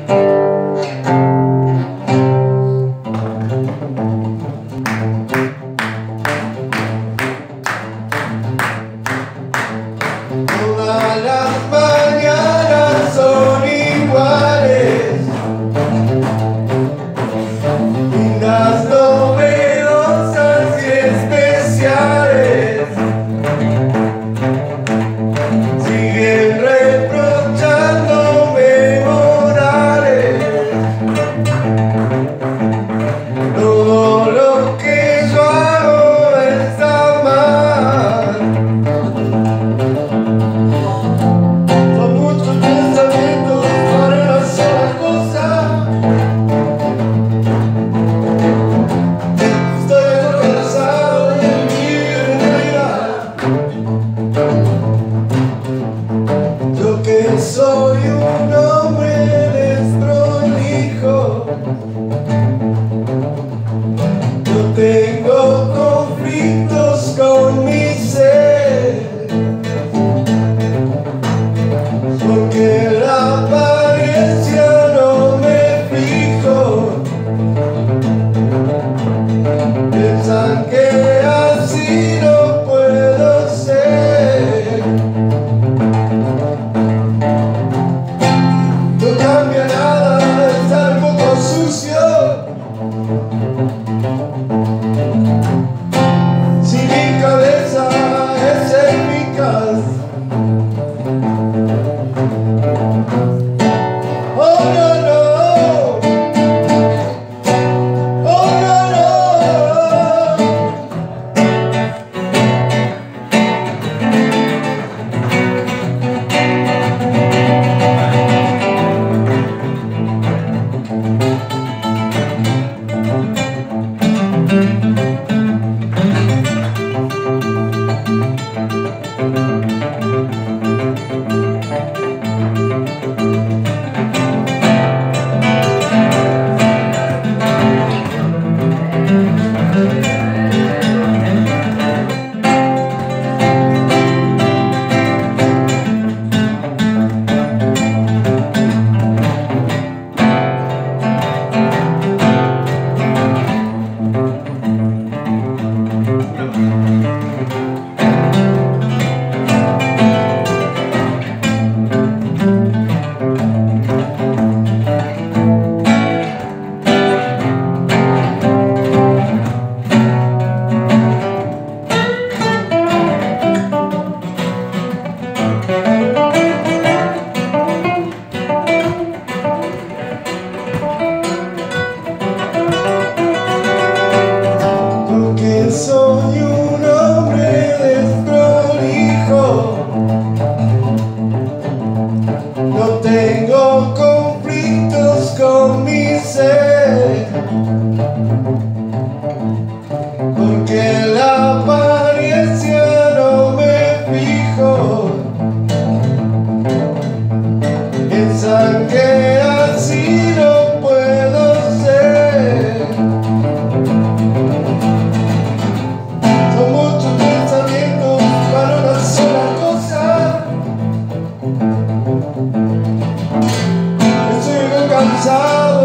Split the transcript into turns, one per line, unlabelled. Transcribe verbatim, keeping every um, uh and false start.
Todas las mañanas son iguales, lindas, novedosas y especiales. Siguen reprochándome morales. Todo lo que yo hago está mal. Son muchos pensamientos para una sola cosa. Estoy cansado de vivir en realidad. Yo que soy un hombre desprolijo, yo tengo conflictos con mi ser, porque la apariencia no me fijo. Piensan que así no puedo ser. No cambia nada estar un poco sucio. Si mi cabeza es eficaz. Oh no no, oh no no. Porque soy un hombre desprolijo, no tengo conflictos con mi ser, porque la apariencia no me fijo. Piensan que así no puedo ser. Son muchos pensamientos para una sola cosa. Estoy cansado